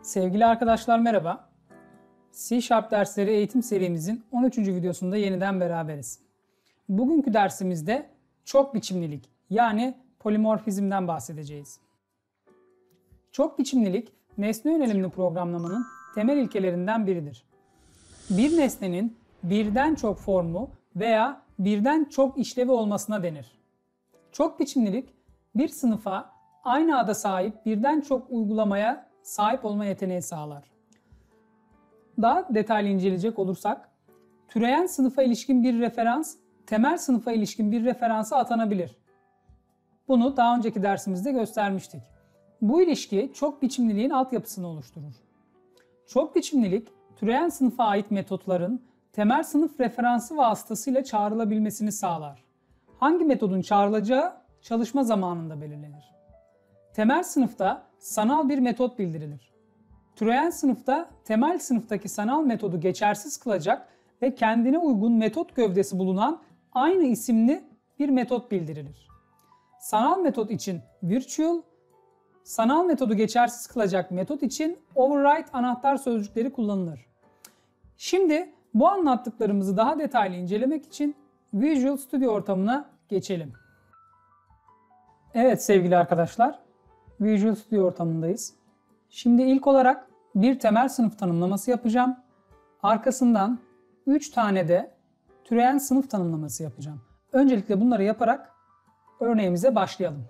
Sevgili arkadaşlar merhaba. C# dersleri eğitim serimizin 13. videosunda yeniden beraberiz. Bugünkü dersimizde çok biçimlilik yani polimorfizmden bahsedeceğiz. Çok biçimlilik nesne yönelimli programlamanın temel ilkelerinden biridir. Bir nesnenin birden çok formu veya birden çok işlevi olmasına denir. Çok biçimlilik bir sınıfa aynı ada sahip birden çok uygulamaya sahip olma yeteneği sağlar. Daha detaylı inceleyecek olursak, türeyen sınıfa ilişkin bir referans, temel sınıfa ilişkin bir referansa atanabilir. Bunu daha önceki dersimizde göstermiştik. Bu ilişki çok biçimliliğin altyapısını oluşturur. Çok biçimlilik, türeyen sınıfa ait metotların temel sınıf referansı vasıtasıyla çağrılabilmesini sağlar. Hangi metodun çağrılacağı çalışma zamanında belirlenir. Temel sınıfta sanal bir metot bildirilir. Türeyen sınıfta temel sınıftaki sanal metodu geçersiz kılacak ve kendine uygun metot gövdesi bulunan aynı isimli bir metot bildirilir. Sanal metot için virtual, sanal metodu geçersiz kılacak metot için override anahtar sözcükleri kullanılır. Şimdi bu anlattıklarımızı daha detaylı incelemek için Visual Studio ortamına geçelim. Evet sevgili arkadaşlar, Visual Studio ortamındayız. Şimdi ilk olarak bir temel sınıf tanımlaması yapacağım. Arkasından 3 tane de türeyen sınıf tanımlaması yapacağım. Öncelikle bunları yaparak örneğimize başlayalım.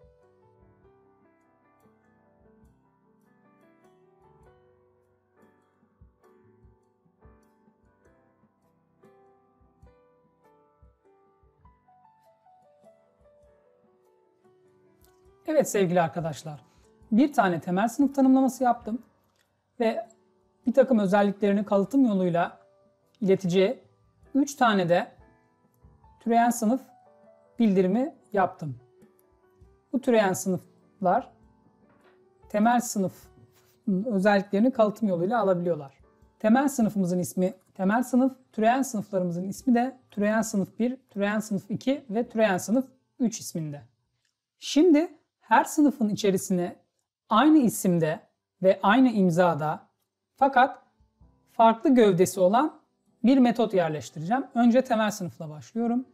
Evet sevgili arkadaşlar, bir tane temel sınıf tanımlaması yaptım ve bir takım özelliklerini kalıtım yoluyla ileteceği 3 tane de türeyen sınıf bildirimi yaptım. Bu türeyen sınıflar temel sınıf özelliklerini kalıtım yoluyla alabiliyorlar. Temel sınıfımızın ismi temel sınıf, türeyen sınıflarımızın ismi de türeyen sınıf 1, türeyen sınıf 2 ve türeyen sınıf 3 isminde. Şimdi her sınıfın içerisine aynı isimde ve aynı imzada fakat farklı gövdesi olan bir metot yerleştireceğim. Önce temel sınıfla başlıyorum.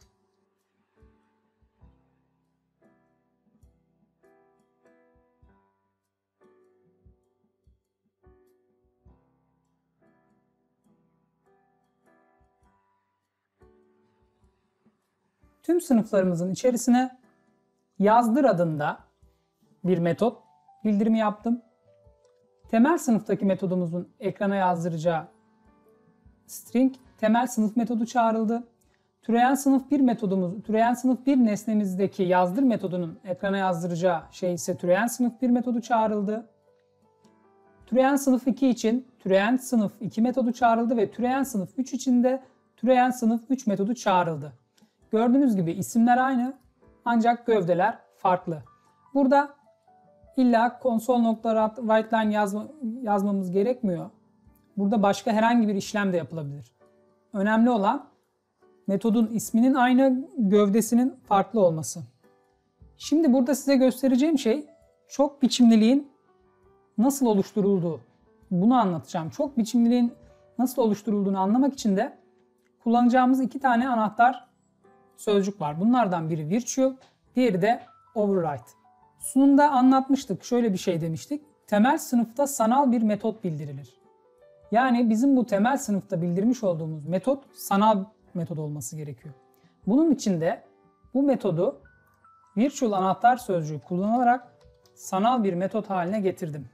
Tüm sınıflarımızın içerisine yazdır adında bir metot bildirimi yaptım. Temel sınıftaki metodumuzun ekrana yazdıracağı string temel sınıf metodu çağrıldı. Türeyen sınıf 1 metodumuz, türeyen sınıf 1 nesnemizdeki yazdır metodunun ekrana yazdıracağı şey ise türeyen sınıf 1 metodu çağrıldı. Türeyen sınıf 2 için türeyen sınıf 2 metodu çağrıldı ve türeyen sınıf 3 için de türeyen sınıf 3 metodu çağrıldı. Gördüğünüz gibi isimler aynı ancak gövdeler farklı. Burada illa console.writeLine yazmamız gerekmiyor. Burada başka herhangi bir işlem de yapılabilir. Önemli olan metodun isminin aynı, gövdesinin farklı olması. Şimdi burada size göstereceğim şey çok biçimliliğin nasıl oluşturulduğu. Bunu anlatacağım. Çok biçimliliğin nasıl oluşturulduğunu anlamak için de kullanacağımız 2 tane anahtar sözcük var. Bunlardan biri virtual, diğeri de override. Sunumda anlatmıştık. Şöyle bir şey demiştik. Temel sınıfta sanal bir metot bildirilir. Yani bizim bu temel sınıfta bildirmiş olduğumuz metot sanal metod olması gerekiyor. Bunun için de bu metodu virtual anahtar sözcüğü kullanılarak sanal bir metot haline getirdim.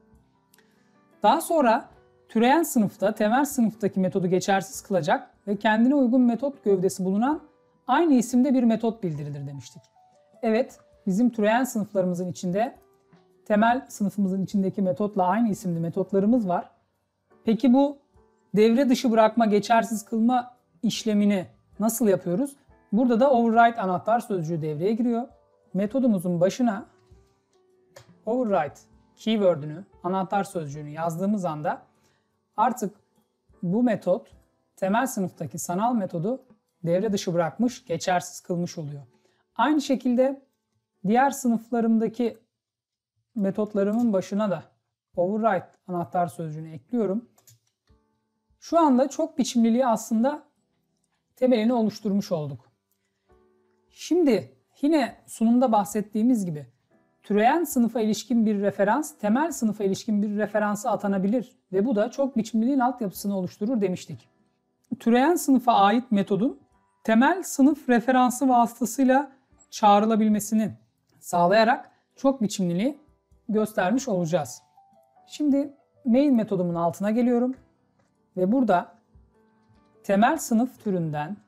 Daha sonra türeyen sınıfta temel sınıftaki metodu geçersiz kılacak ve kendine uygun metot gövdesi bulunan aynı isimde bir metot bildirilir demiştik. Evet, bizim türeyen sınıflarımızın içinde temel sınıfımızın içindeki metotla aynı isimli metotlarımız var. Peki bu devre dışı bırakma, geçersiz kılma işlemini nasıl yapıyoruz? Burada da override anahtar sözcüğü devreye giriyor. Metodumuzun başına override keyword'ünü, anahtar sözcüğünü yazdığımız anda artık bu metot temel sınıftaki sanal metodu devre dışı bırakmış, geçersiz kılmış oluyor. Aynı şekilde diğer sınıflarımdaki metotlarımın başına da override anahtar sözcüğünü ekliyorum. Şu anda çok biçimliliği aslında temelini oluşturmuş olduk. Şimdi yine sunumda bahsettiğimiz gibi türeyen sınıfa ilişkin bir referans temel sınıfa ilişkin bir referansa atanabilir ve bu da çok biçimliliğin altyapısını oluşturur demiştik. Türeyen sınıfa ait metodun temel sınıf referansı vasıtasıyla çağrılabilmesini sağlayarak çok biçimliliği göstermiş olacağız. Şimdi main metodumun altına geliyorum ve burada temel sınıf türünden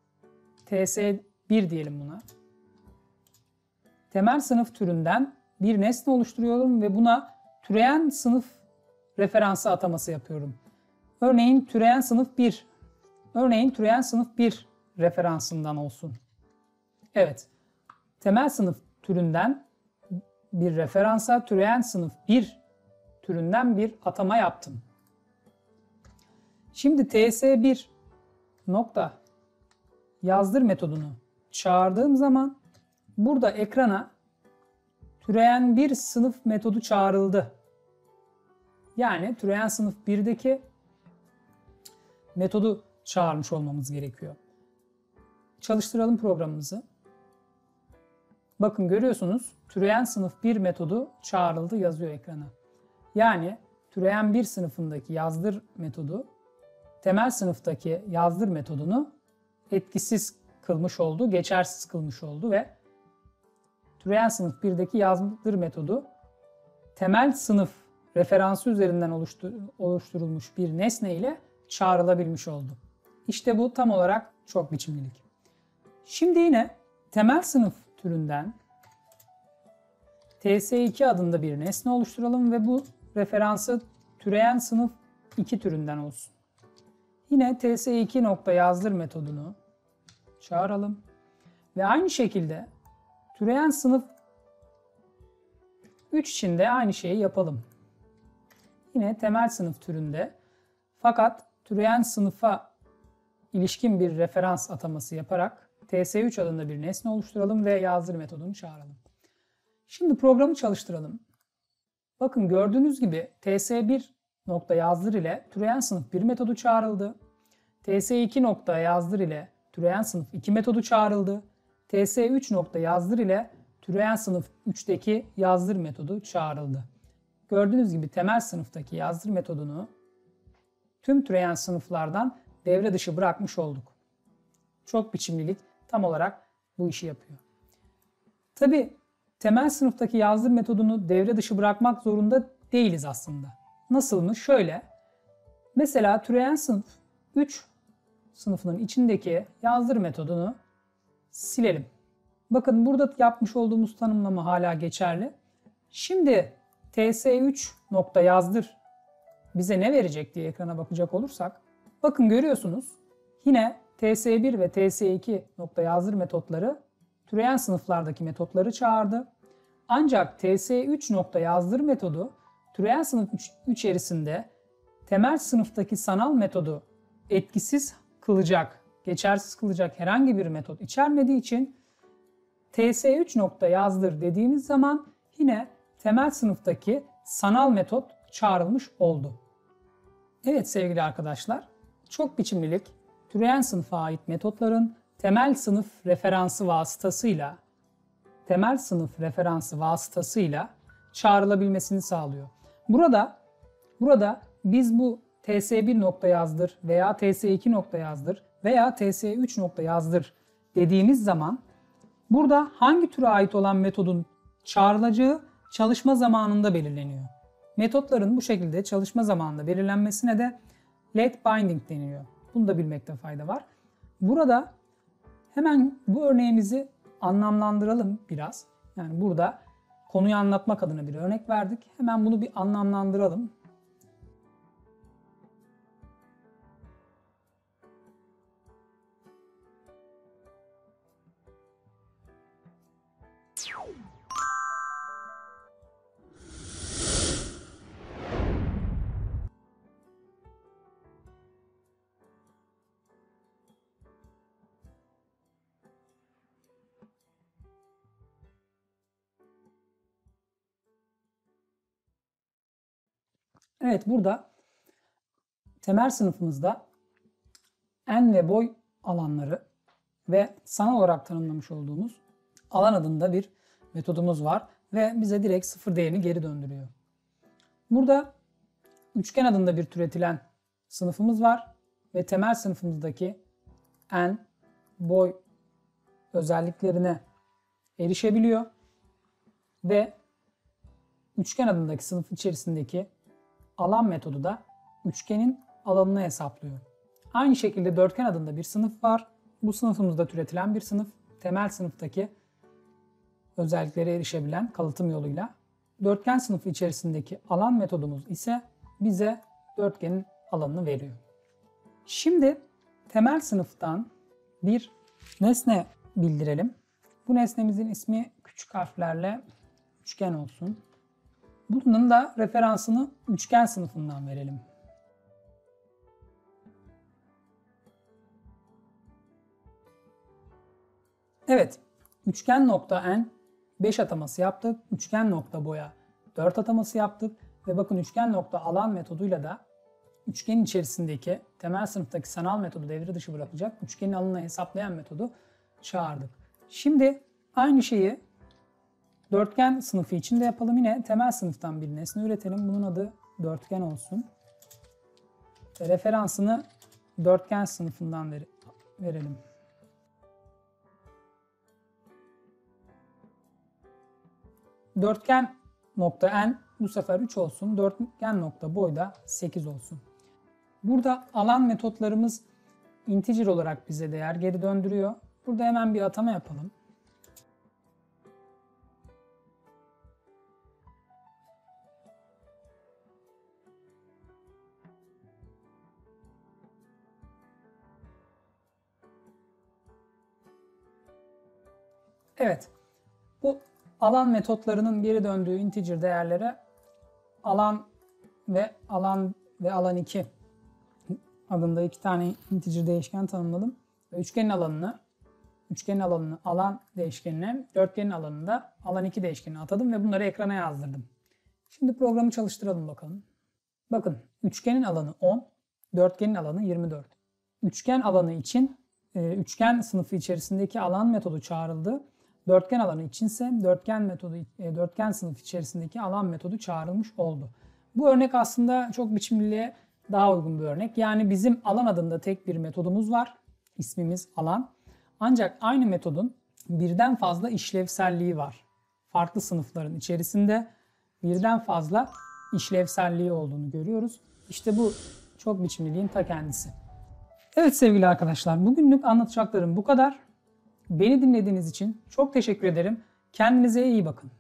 ts1 diyelim buna. Temel sınıf türünden bir nesne oluşturuyorum ve buna türeyen sınıf referansı ataması yapıyorum. Örneğin türeyen sınıf 1. Örneğin türeyen sınıf 1 referansından olsun. Evet. Temel sınıf türünden bir referansa türeyen sınıf 1 türünden bir atama yaptım. Şimdi ts1 nokta yazdır metodunu çağırdığım zaman burada ekrana türeyen bir sınıf metodu çağrıldı. Yani türeyen sınıf 1'deki metodu çağırmış olmamız gerekiyor. Çalıştıralım programımızı. Bakın görüyorsunuz türeyen sınıf 1 metodu çağrıldı yazıyor ekrana. Yani türeyen 1 sınıfındaki yazdır metodu temel sınıftaki yazdır metodunu etkisiz kılmış oldu, geçersiz kılmış oldu ve türeyen sınıf 1'deki yazdır metodu temel sınıf referansı üzerinden oluşturulmuş bir nesne ile çağrılabilmiş oldu. İşte bu tam olarak çok biçimlilik. Şimdi yine temel sınıf türünden ts2 adında bir nesne oluşturalım ve bu referansı türeyen sınıf 2 türünden olsun. Yine ts2 nokta yazdır metodunu çağıralım ve aynı şekilde türeyen sınıf 3 için de aynı şeyi yapalım. Yine temel sınıf türünde fakat türeyen sınıfa ilişkin bir referans ataması yaparak ts3 adında bir nesne oluşturalım ve yazdır metodunu çağıralım. Şimdi programı çalıştıralım. Bakın gördüğünüz gibi ts1 nokta yazdır ile türeyen sınıf 1 metodu çağrıldı. ts2 nokta yazdır ile türeyen sınıf 2 metodu çağrıldı. ts3 nokta yazdır ile türeyen sınıf 3'teki yazdır metodu çağrıldı. Gördüğünüz gibi temel sınıftaki yazdır metodunu tüm türeyen sınıflardan devre dışı bırakmış olduk. Çok biçimlilik tam olarak bu işi yapıyor. Tabi temel sınıftaki yazdır metodunu devre dışı bırakmak zorunda değiliz aslında. Nasıl mı? Şöyle. Mesela türeyen sınıf 3 sınıfının içindeki yazdır metodunu silelim. Bakın burada yapmış olduğumuz tanımlama hala geçerli. Şimdi ts3 nokta yazdır bize ne verecek diye ekrana bakacak olursak bakın görüyorsunuz yine ts1 ve ts2 nokta yazdır metotları türeyen sınıflardaki metotları çağırdı. Ancak ts3 nokta yazdır metodu türeyen sınıf 3 içerisinde temel sınıftaki sanal metodu etkisiz kılacak, geçersiz kılacak herhangi bir metot içermediği için ts3 nokta yazdır dediğimiz zaman yine temel sınıftaki sanal metot çağrılmış oldu. Evet sevgili arkadaşlar, çok biçimlilik türeyen sınıfa ait metotların temel sınıf referansı vasıtasıyla çağrılabilmesini sağlıyor. Burada biz bu ts1 nokta yazdır veya ts2 nokta yazdır veya ts3 nokta yazdır dediğimiz zaman burada hangi türe ait olan metodun çağrılacağı çalışma zamanında belirleniyor. Metotların bu şekilde çalışma zamanında belirlenmesine de let binding deniliyor. Bunu da bilmekte fayda var. Burada hemen bu örneğimizi anlamlandıralım biraz. Yani burada konuyu anlatmak adına bir örnek verdik. Hemen bunu bir anlamlandıralım. Evet, burada temel sınıfımızda en ve boy alanları ve sanal olarak tanımlamış olduğumuz alan adında bir metodumuz var ve bize direkt sıfır değerini geri döndürüyor. Burada üçgen adında bir türetilen sınıfımız var ve temel sınıfımızdaki en, boy özelliklerine erişebiliyor ve üçgen adındaki sınıf içerisindeki alan metodu da üçgenin alanını hesaplıyor. Aynı şekilde dörtgen adında bir sınıf var. Bu sınıfımızda türetilen bir sınıf. Temel sınıftaki özelliklere erişebilen kalıtım yoluyla. Dörtgen sınıfı içerisindeki alan metodumuz ise bize dörtgenin alanını veriyor. Şimdi temel sınıftan bir nesne bildirelim. Bu nesnemizin ismi küçük harflerle üçgen olsun. Bunun da referansını üçgen sınıfından verelim. Evet, üçgen nokta n 5 ataması yaptık. Üçgen nokta boya 4 ataması yaptık. Ve bakın üçgen nokta alan metoduyla da üçgenin içerisindeki temel sınıftaki sanal metodu devre dışı bırakacak. Üçgenin alanını hesaplayan metodu çağırdık. Şimdi aynı şeyi dörtgen sınıfı için de yapalım. Yine temel sınıftan bir nesne üretelim. Bunun adı dörtgen olsun. Ve referansını dörtgen sınıfından verelim. Dörtgen nokta n bu sefer 3 olsun. Dörtgen nokta boy da 8 olsun. Burada alan metotlarımız integer olarak bize değer geri döndürüyor. Burada hemen bir atama yapalım. Evet. Bu alan metotlarının geri döndüğü integer değerlere alan ve alan 2 adında iki tane integer değişken tanımladım. Ve üçgenin alanını alan değişkenine, dörtgenin alanını da alan 2 değişkenine atadım ve bunları ekrana yazdırdım. Şimdi programı çalıştıralım bakalım. Bakın üçgenin alanı 10, dörtgenin alanı 24. Üçgen alanı için üçgen sınıfı içerisindeki alan metodu çağrıldı. Dörtgen alanı içinse dörtgen sınıfı içerisindeki alan metodu çağrılmış oldu. Bu örnek aslında çok biçimliliğe daha uygun bir örnek. Yani bizim alan adında tek bir metodumuz var. İsmimiz alan. Ancak aynı metodun birden fazla işlevselliği var. Farklı sınıfların içerisinde birden fazla işlevselliği olduğunu görüyoruz. İşte bu çok biçimliliğin ta kendisi. Evet sevgili arkadaşlar, bugünlük anlatacaklarım bu kadar. Beni dinlediğiniz için çok teşekkür ederim. Kendinize iyi bakın.